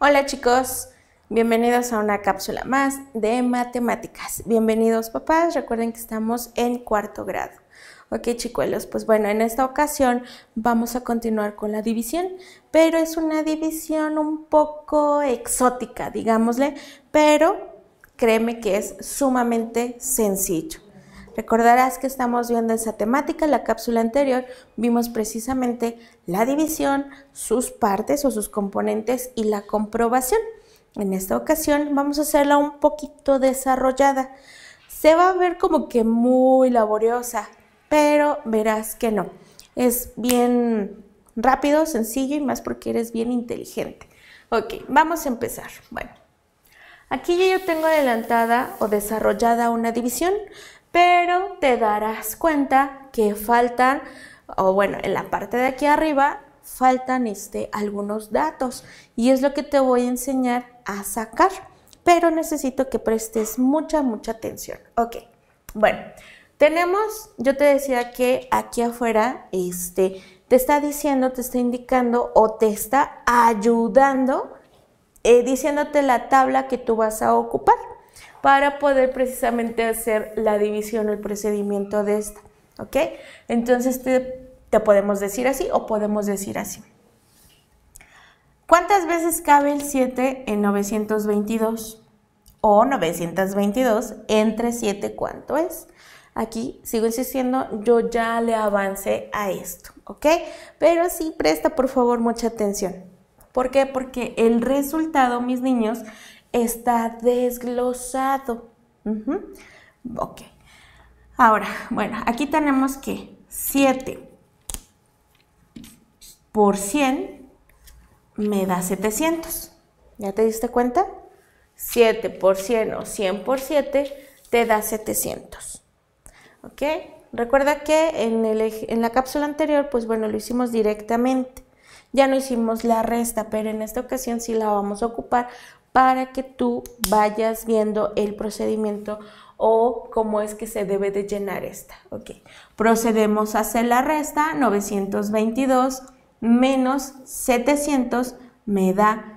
Hola chicos, bienvenidos a una cápsula más de matemáticas. Bienvenidos papás, recuerden que estamos en cuarto grado. Ok chicuelos, pues bueno, en esta ocasión vamos a continuar con la división, pero es una división un poco exótica, digámosle, pero créeme que es sumamente sencillo. Recordarás que estamos viendo esa temática. En la cápsula anterior vimos precisamente la división, sus partes o sus componentes y la comprobación. En esta ocasión vamos a hacerla un poquito desarrollada. Se va a ver como que muy laboriosa, pero verás que no. Es bien rápido, sencillo y más porque eres bien inteligente. Ok, vamos a empezar. Bueno, aquí yo tengo adelantada o desarrollada una división, pero te darás cuenta que faltan, o bueno, en la parte de aquí arriba faltan algunos datos y es lo que te voy a enseñar a sacar, pero necesito que prestes mucha atención. Ok, bueno, yo te decía que aquí afuera te está diciendo, te está indicando o te está ayudando, diciéndote la tabla que tú vas a ocupar para poder precisamente hacer la división, el procedimiento de esta, ¿ok? Entonces te podemos decir así o podemos decir así. ¿Cuántas veces cabe el 7 en 922? O 922 entre 7, ¿cuánto es? Aquí sigo insistiendo, yo ya le avancé a esto, ¿ok? Pero sí, presta por favor mucha atención. ¿Por qué? Porque el resultado, mis niños, está desglosado. Ok. Ahora, bueno, aquí tenemos que 7 por 100 me da 700. ¿Ya te diste cuenta? 7 por 100 o 100 por 7 te da 700. ¿Ok? Recuerda que en la cápsula anterior, pues bueno, lo hicimos directamente. Ya no hicimos la resta, pero en esta ocasión sí la vamos a ocupar para que tú vayas viendo el procedimiento o cómo es que se debe de llenar esta. Ok, procedemos a hacer la resta. 922 menos 700 me da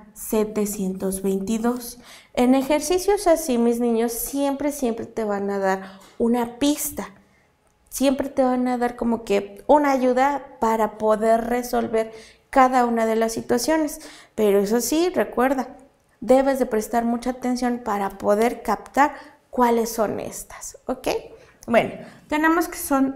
722. En ejercicios así, mis niños, siempre te van a dar una pista. Siempre te van a dar como que una ayuda para poder resolver cada una de las situaciones. Pero eso sí, recuerda, debes de prestar mucha atención para poder captar cuáles son estas, ¿ok? Bueno, tenemos que son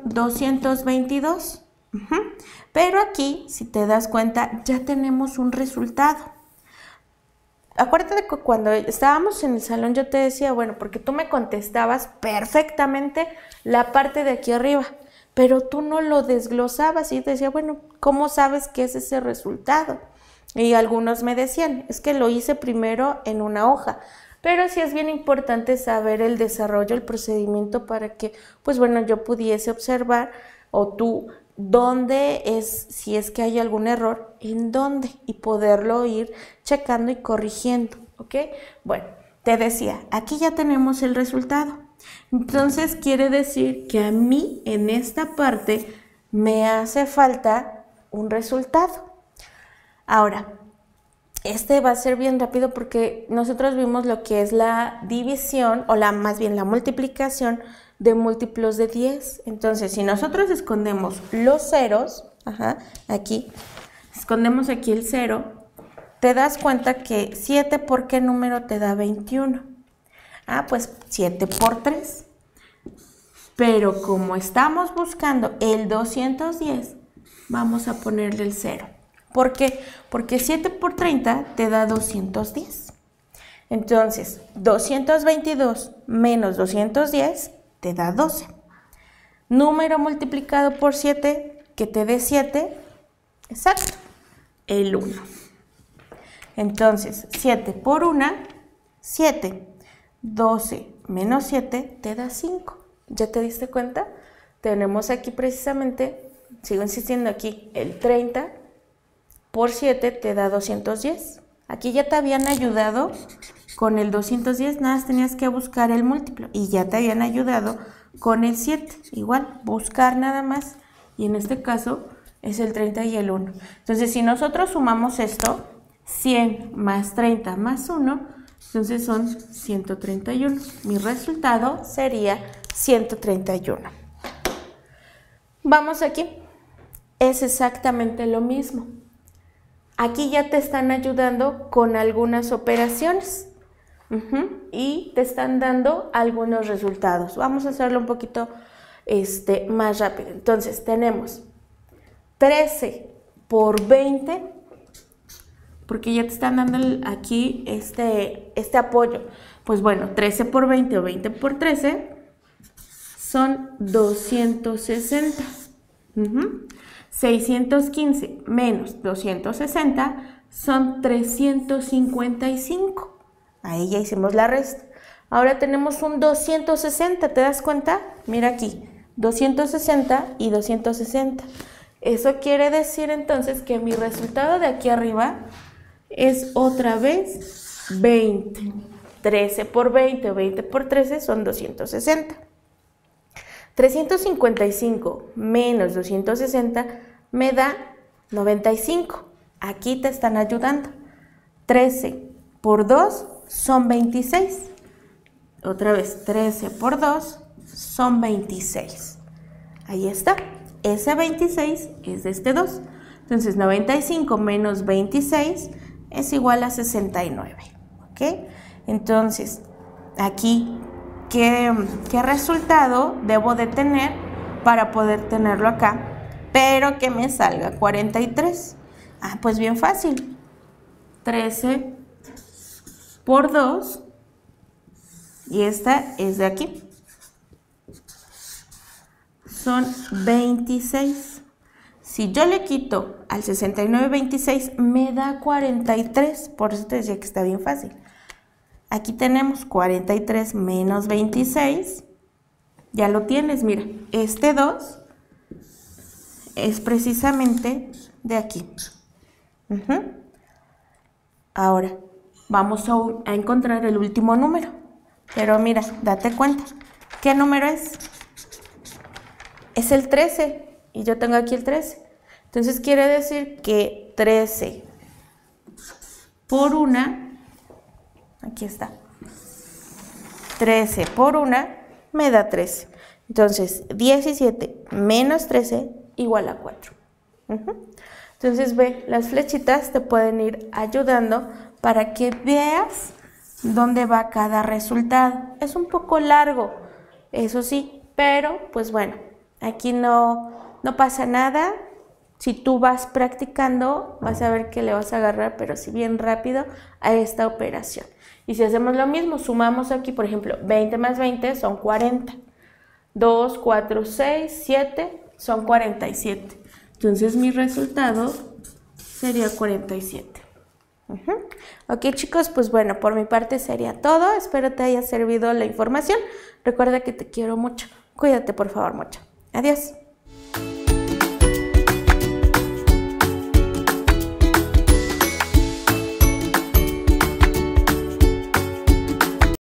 222, pero aquí, si te das cuenta, ya tenemos un resultado. Acuérdate que cuando estábamos en el salón yo te decía, bueno, porque tú me contestabas perfectamente la parte de aquí arriba, pero tú no lo desglosabas y yo te decía, bueno, ¿cómo sabes qué es ese resultado? Y algunos me decían, es que lo hice primero en una hoja, pero sí es bien importante saber el desarrollo, el procedimiento para que, pues bueno, yo pudiese observar o tú dónde es, si es que hay algún error, en dónde y poderlo ir checando y corrigiendo, ¿ok? Bueno, te decía, aquí ya tenemos el resultado. Entonces quiere decir que a mí en esta parte me hace falta un resultado. Ahora, va a ser bien rápido porque nosotros vimos lo que es la división o más bien la multiplicación de múltiplos de 10. Entonces, si nosotros escondemos los ceros, aquí, escondemos aquí el 0, te das cuenta que 7 por qué número te da 21. Pues 7 por 3. Pero como estamos buscando el 210, vamos a ponerle el 0. ¿Por qué? Porque 7 por 30 te da 210. Entonces, 222 menos 210 te da 12. Número multiplicado por 7 que te dé 7, exacto, el 1. Entonces, 7 por 1, 7. 12 menos 7 te da 5. ¿Ya te diste cuenta? Tenemos aquí precisamente, sigo insistiendo aquí, el 30 por 7 te da 210. Aquí ya te habían ayudado con el 210, nada más tenías que buscar el múltiplo. Y ya te habían ayudado con el 7. Igual, buscar nada más. Y en este caso es el 30 y el 1. Entonces, si nosotros sumamos esto, 100 más 30 más 1, entonces son 131. Mi resultado sería 131. Vamos aquí. Es exactamente lo mismo. Aquí ya te están ayudando con algunas operaciones. Y te están dando algunos resultados. Vamos a hacerlo un poquito más rápido. Entonces tenemos 13 por 20, porque ya te están dando aquí este apoyo. Pues bueno, 13 por 20 o 20 por 13 son 260. 615 menos 260 son 355. Ahí ya hicimos la resta. Ahora tenemos un 260, ¿te das cuenta? Mira aquí, 260 y 260. Eso quiere decir entonces que mi resultado de aquí arriba es otra vez 20. 13 por 20 o 20 por 13 son 260. 355 menos 260 me da 95. Aquí te están ayudando. 13 por 2 son 26. Otra vez, 13 por 2 son 26. Ahí está. Ese 26 es de este 2. Entonces, 95 menos 26 es igual a 69. ¿Ok? Entonces, aquí, ¿qué resultado debo de tener para poder tenerlo acá? Pero que me salga 43. Ah, pues bien fácil. 13 por 2 y esta es de aquí. Son 26. Si yo le quito al 69 26 me da 43. Por eso te decía que está bien fácil. Aquí tenemos 43 menos 26. Ya lo tienes, mira. Este 2 es precisamente de aquí. Ahora vamos a encontrar el último número. Pero mira, date cuenta. ¿Qué número es? Es el 13. Y yo tengo aquí el 13. Entonces quiere decir que 13 por 1, aquí está. 13 por 1 me da 13. Entonces 17 menos 13 igual a 4. Entonces ve, las flechitas te pueden ir ayudando para que veas dónde va cada resultado. Es un poco largo, eso sí, pero pues bueno, aquí no pasa nada. Si tú vas practicando, vas a ver que le vas a agarrar, pero sí bien rápido, a esta operación. Y si hacemos lo mismo, sumamos aquí, por ejemplo, 20 más 20 son 40. 2, 4, 6, 7 son 47. Entonces mi resultado sería 47. Ok, chicos, pues bueno, por mi parte sería todo. Espero te haya servido la información. Recuerda que te quiero mucho. Cuídate, por favor, mucho. Adiós.